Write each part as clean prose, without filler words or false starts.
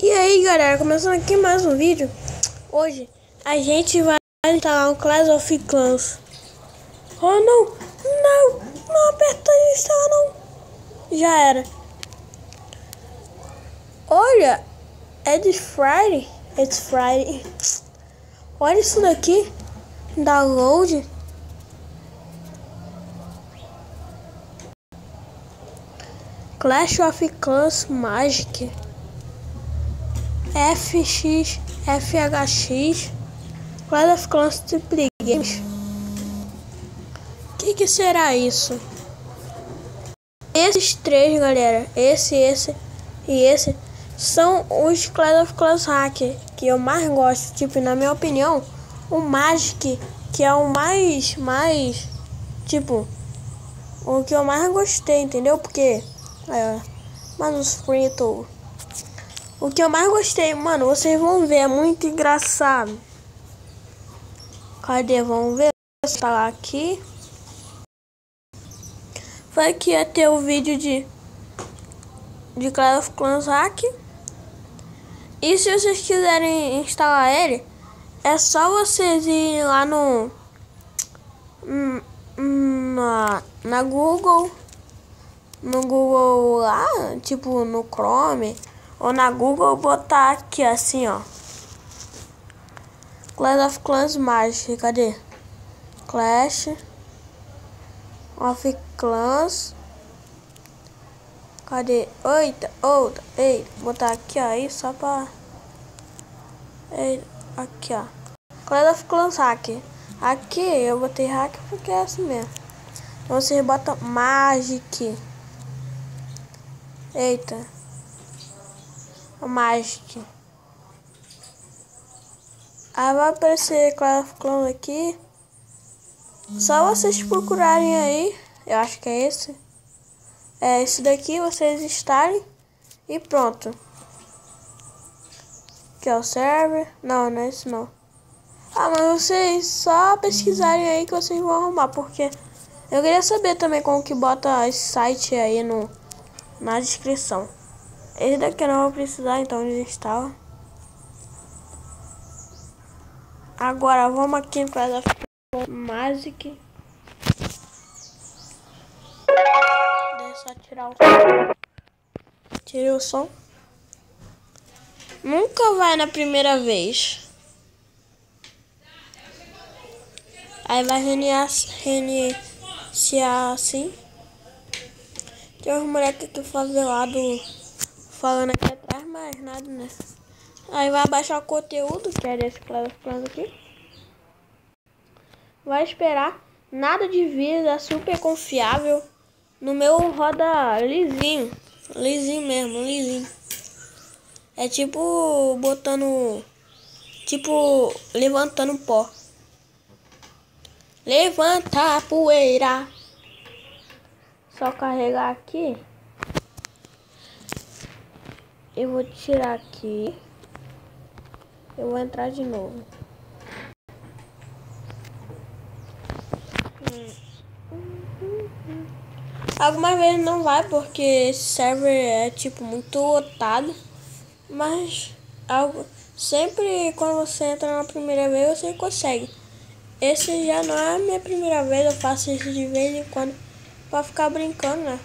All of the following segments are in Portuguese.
E aí galera, começando aqui mais um vídeo. Hoje a gente vai instalar um Clash of Clans. Oh não, não aperta instalar não. Já era. Olha, it's Friday. Olha isso daqui. Download. Clash of Clans Magic. FXX, Clash of Clans Triple Games. Que será isso? Esses três, galera, esse e esse são os Clash of Clans Hacker que eu mais gosto. Tipo, na minha opinião, o Magic, que é o mais tipo, o que eu mais gostei, entendeu? Porque manuscrito. O que eu mais gostei, mano, vocês vão ver, é muito engraçado. Cadê? Vamos ver. Tá lá aqui. Foi que ia ter o vídeo de Clash of Clans Hack. E se vocês quiserem instalar ele, é só vocês irem lá na Google. No Google lá, tipo no Chrome. Ou na Google, botar aqui assim, ó. Clash of Clans Magic, cadê? Clash of Clans. Cadê? Eita, botar aqui, ó, aí só pra... aqui, ó. Clash of Clans Hack. Aqui eu botei hack porque é assim mesmo. Então vocês botam Magic. Eita. Magic. Aí vai aparecer Clash of Clans aqui. Só vocês procurarem aí. Eu acho que é esse. É esse daqui, vocês instalem. E pronto. Aqui é o server. Não é esse não. Ah, mas vocês só pesquisarem aí que vocês vão arrumar. Porque eu queria saber também como que bota esse site aí na descrição. Esse daqui eu não vou precisar, então desinstala. Agora vamos aqui em Clash of Clans Magic. Deixa eu tirar o som. Tirei o som. Nunca vai na primeira vez. Aí vai reiniciar assim. Tem uns moleques aqui favelados falando aqui atrás, mas nada, né? Aí vai baixar o conteúdo, que é desse Clash of Clans aqui. Vai esperar. Nada de vírus, é super confiável. No meu roda lisinho. Lisinho mesmo, lisinho. É tipo botando... Tipo levantando pó. Levanta a poeira. Só carregar aqui. Eu vou tirar aqui. Eu vou entrar de novo. Algumas vezes não vai porque esse server é tipo muito lotado. Mas sempre quando você entra na primeira vez você consegue. Esse já não é a minha primeira vez, eu faço isso de vez em quando pra ficar brincando, né?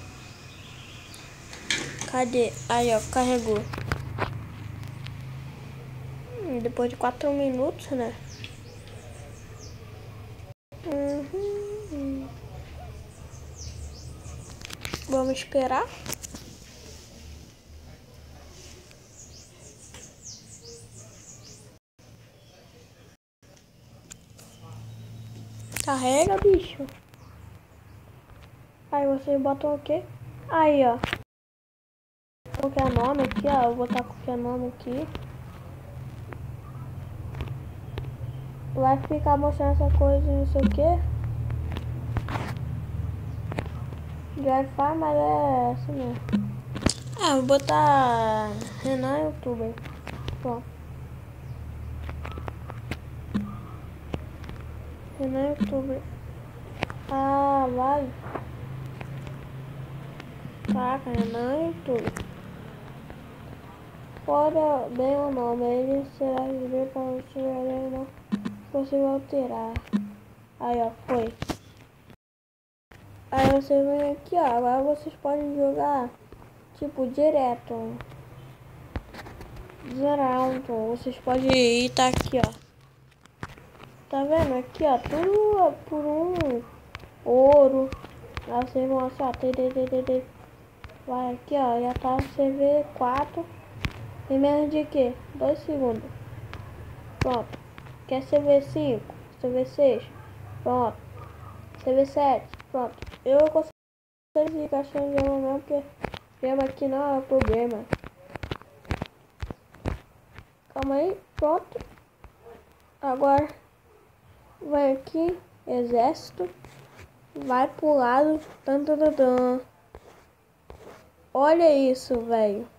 Cadê? Aí ó, carregou. Depois de 4 minutos, né? Vamos esperar. Carrega, bicho. Aí vocês botam o quê? Aí, ó. Qualquer nome aqui, ó. Eu vou botar qualquer nome aqui. Vai ficar mostrando essa coisa, não sei o quê. De Wi-Fi, mas é assim mesmo. Ah, vou botar Renan YouTuber. Pronto. Renan YouTuber. Ah, vale. Caraca, Renan YouTuber. Fora bem o nome, ele será livre para o tiver não possível alterar. Aí ó, foi. Aí você vem aqui ó, agora vocês podem jogar tipo direto. Zerar, então vocês podem ir, tá aqui ó. Tá vendo aqui ó, tudo por um ouro. Aí vocês vão assim ó, vai aqui ó, já tá CV4. Tem menos de que? 2 segundos. Pronto. Quer CV5, CV6, pronto. CV7, pronto. Eu consigo ir gastando gema não, porque gema aqui não é problema. Calma aí, pronto. Agora vai aqui, exército. Vai pro lado. Tan, tan, tan, tan. Olha isso, velho.